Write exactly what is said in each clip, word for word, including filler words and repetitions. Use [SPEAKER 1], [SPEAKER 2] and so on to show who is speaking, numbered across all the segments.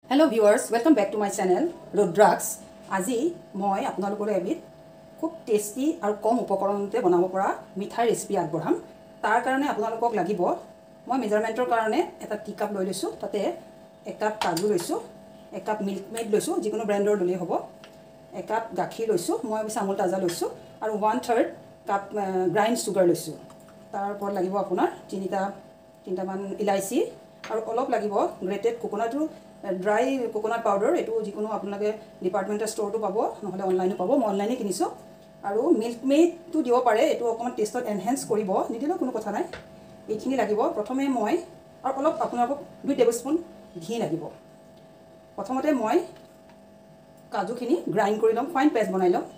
[SPEAKER 1] Hello viewers, welcome back to my channel Rudrax. Aji moi apnalokore ebit খুব tasty আৰু কম উপকৰণতে বনাব পৰা মিঠাই ৰেচিপি আগবঢ়াম তাৰ কাৰণে আপোনালোকক লাগিব মই মেজাৰমেন্টৰ কাৰণে এটা টি কাপ লৈ লৈছো তাতে এক কাপ কাজু লৈছো এক কাপ মিল্ক মেড লৈছো যিকোনো ব্ৰ্যান্ডৰ ললে হ'ব এক কাপ গাখীৰ লৈছো মই চামুল তাজা লৈছো আৰু one third cup grind sugar লৈছো তাৰ ওপৰত লাগিব আপোনাৰ তিনিটা তিনিটা মান ইলাইচি আৰু অলপ লাগিব grated coconut dry coconut powder এটো যিকোনো আপোনালোকে ডিপাৰ্টমেন্টেল ষ্টৰটো পাব নহলে অনলাইনে পাব মই অনলাইনে কিনিছো আৰু মিল্ক মেড তো দিব পাৰে এটো অকমান টেষ্টত এনহান্স কৰিব নিদিলেও কোনো কথা নাই এইখিনি লাগিব প্ৰথমে মই আৰু অলপ আপোনালোকক দুই টেবুলস্পুন ঘি লাগিব প্ৰথমতে মই কাজুখিনি গ্ৰাইন্ড কৰি লম ফাইন পেষ্ট বনাই লম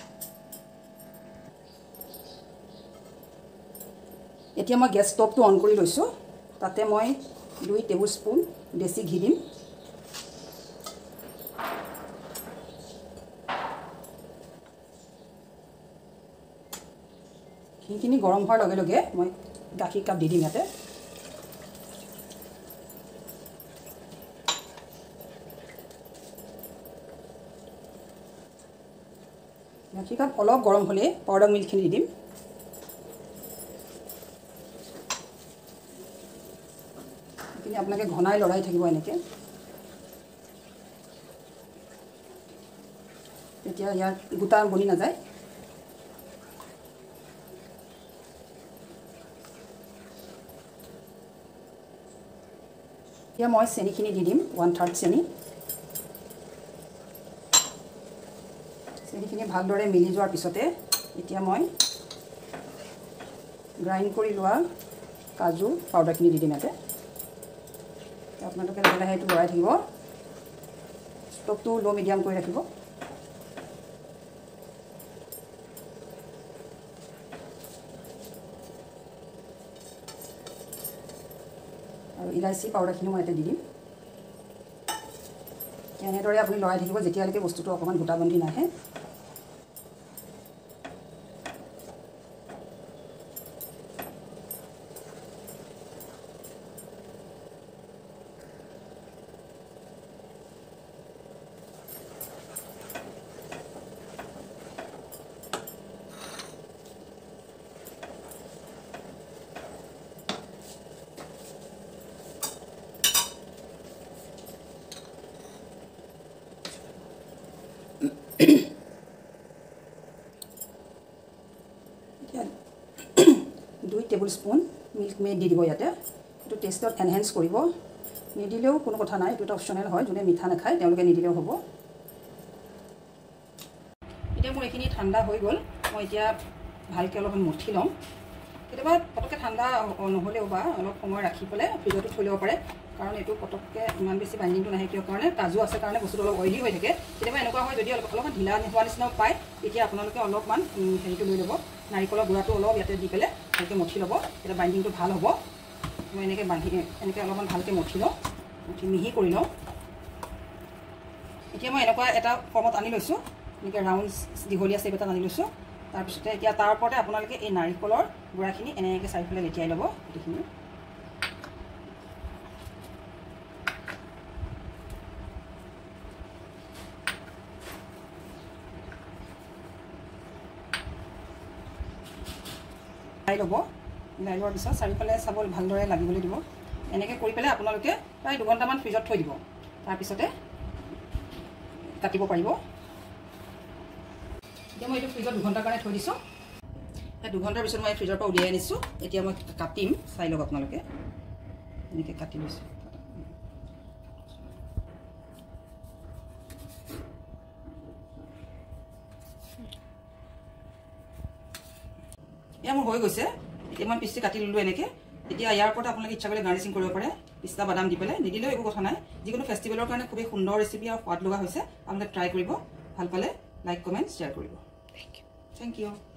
[SPEAKER 1] এতিয়া মই গ্যাস ষ্টভটো অন কৰি লৈছো তাতে মই দুই টেবুলস্পুন দেশী ঘি দিম ঘিখিনি গৰম হোৱাৰ লগে লগে মই গাখীৰ কাপ দি দিম ইয়াতে গাখীৰ কাপ অলপ গৰম হ'লে পাউডাৰ মিল্কখিনি দি দিম এইখিনি আপোনালোকে ঘনাই লৰাই থাকিব এনেকে এতিয়া ইয়াৰ গোটা বনি নাযায় या মই চেনিখিনি দি দিম one third চেনি চেনিখিনি ভালদৰে মিলি যোৱাৰ পিছতে এতিয়া মই গ্ৰাইন্ড কৰি লোৱা কাজু পাউডাৰখিনি দি দিম ইয়াতে আপোনালোকে লাহে লাহে এইটো লৰাই থাকিব ষ্টভটো লো মিডিয়াম কৰি ৰাখিব আৰু ইলাইচি পাউডাৰখিনি মই এতে দি দিম এনেদৰে আপুনি লৰাই থাকিব যেতিয়ালৈকে বস্তুটো অকমান গোটা বন্ধি নাহে দুই টেবুলস্পুন মিল্ক মেড দি দিব ইয়াতে এটো টেষ্টত এনহান্স কৰিব নিদিলেও কোনো কথা নাই এটো অপচনেল হয় যোনে মিঠা নাখায় তেওঁলোকে নিদিলেও হ'ব এতিয়া মোৰ এখিনি ঠাণ্ডা হৈ গল মই এতিয়া ভালকে অলপ মুঠি লম কেতিয়াবা পটকে ঠাণ্ডা নহলেও বা অলপ সময় ৰাখি পলে ফ্ৰিজতো থৈ লব পাৰে কাৰণ এটো পটকে ইমান বেছি বাইন্ডিংটো নাহে কিয় কাৰণে কাজু আছে কাৰণে বস্তুটো অলপ অইলি হৈ থাকে কেতিয়াবা এনেকুৱা হয় যদি অলপ অলপমান ঢিলা হোৱা নিচিনা পায় তেতিয়া আপোনালোকে অলপমান হেৰিটো লৈ ল'ব নাৰিকলৰ গুড়াটো অলপ ইয়াতে দি পেলে ভালকে মঠি ল'ব এটা বাইন্ডিংটো ভাল হ'ব মই এনেকে বান্ধি এনেকে অলপমান ভালকে মঠি লওঁ মঠি মিহি কৰি লওঁ এতিয়া মই এনেকুৱা এটা ফৰ্মত আনি লৈছো এনেকে ৰাউন্ড দীঘলীয়া শেপ এটা আনি লৈছো তাৰ পিছতে এতিয়া তাৰ ওপৰতে আপোনালোকে এই নাৰিকলৰ গুড়াখিনি এনেকে চাৰিফালে লেটিয়াই ল'ব এইখিনি মিলাই ল'ব মিলাই লোৱাৰ পিছত চাৰিফালে চাব ভালদৰে লাগিবলৈ দিব এনেকৈ কৰি পেলাই আপোনালোকে প্ৰায় দুঘণ্টামান ফ্ৰিজত থৈ দিব তাৰপিছতে কাটিব পাৰিব এতিয়া মই এইটো ফ্ৰিজত দুঘণ্টাৰ কাৰণে থৈ দিছোঁ এই দুঘণ্টাৰ পিছত মই ফ্ৰিজৰ পৰা উলিয়াই আনিছোঁ এতিয়া মই কাটিম চাই লওক আপোনালোকে এনেকৈ কাটি লৈছোঁ এয়া মোৰ হৈ গৈছে এতিয়া মই পিচি কাটি ললো এনেকে এতিয়া ইয়াৰ ওপৰত আপোনালোকে ইচ্ছা কৰিলে গাৰ্নিচিং কৰিব পাৰে পিস্তা বাদাম দি পেলাই নিদিলেও একো কথা নাই যিকোনো ফেষ্টিভেলৰ কাৰণে খুব সুন্দৰ ৰেচিপি আৰু সোৱাদ লগা হৈছে আপোনালোকে ট্ৰাই কৰিব ভাল পালে লাইক কমেন্ট শ্বেয়াৰ কৰিব থেংক ইউ